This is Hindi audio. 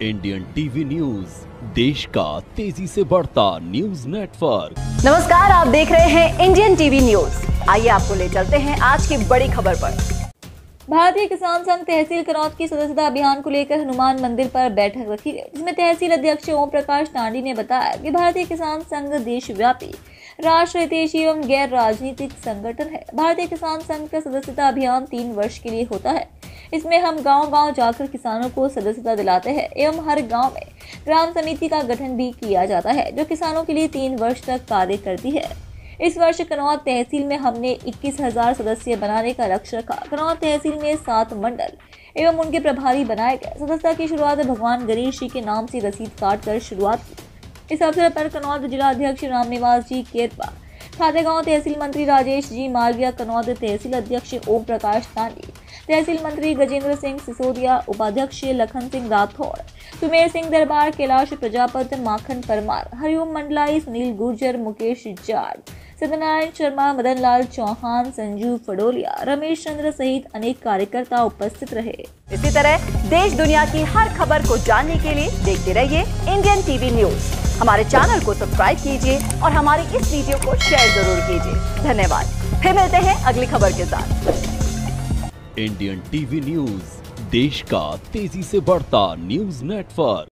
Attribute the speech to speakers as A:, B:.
A: इंडियन टीवी न्यूज, देश का तेजी से बढ़ता न्यूज नेटवर्क।
B: नमस्कार, आप देख रहे हैं इंडियन टीवी न्यूज। आइए आपको ले चलते हैं आज की बड़ी खबर पर।
C: भारतीय किसान संघ तहसील कनौज की सदस्यता अभियान को लेकर हनुमान मंदिर पर बैठक रखी गई, जिसमें तहसील अध्यक्ष ओम प्रकाश तांडी ने बताया कि भारतीय किसान संघ देशव्यापी राष्ट्र हितैषी एवं गैर राजनीतिक संगठन है। भारतीय किसान संघ का सदस्यता अभियान 3 वर्ष के लिए होता है। इसमें हम गांव-गांव जाकर किसानों को सदस्यता दिलाते हैं एवं हर गांव में ग्राम समिति का गठन भी किया जाता है, जो किसानों के लिए 3 वर्ष तक कार्य करती है। इस वर्ष कनौज तहसील में हमने 21,000 सदस्य बनाने का लक्ष्य रखा। कनौज तहसील में 7 मंडल एवं उनके प्रभारी बनाए गए। सदस्यता की शुरुआत भगवान गणेश जी के नाम से रसीद काट कर शुरुआत की। इस अवसर पर कनौज जिला अध्यक्ष रामनिवास जी केरपा, खातेगांव तहसील मंत्री राजेश जी मालविया, कनौज तहसील अध्यक्ष ओम प्रकाश तांडी, तहसील मंत्री गजेंद्र सिंह सिसोदिया, उपाध्यक्ष लखन सिंह राठौड़, सुमेर सिंह दरबार, कैलाश प्रजापत, माखन परमार, हरिओम मंडलाई, सुनील गुर्जर, मुकेश जाट, सत्यनारायण शर्मा, मदन लाल चौहान, संजू फडोलिया, रमेश चंद्र सहित अनेक कार्यकर्ता उपस्थित रहे।
B: इसी तरह देश दुनिया की हर खबर को जानने के लिए देखते रहिए इंडियन टीवी न्यूज। हमारे चैनल को सब्सक्राइब कीजिए और हमारी इस वीडियो को शेयर जरूर कीजिए। धन्यवाद। फिर मिलते हैं अगली खबर के साथ।
A: इंडियन टीवी न्यूज, देश का तेजी से बढ़ता न्यूज नेटवर्क।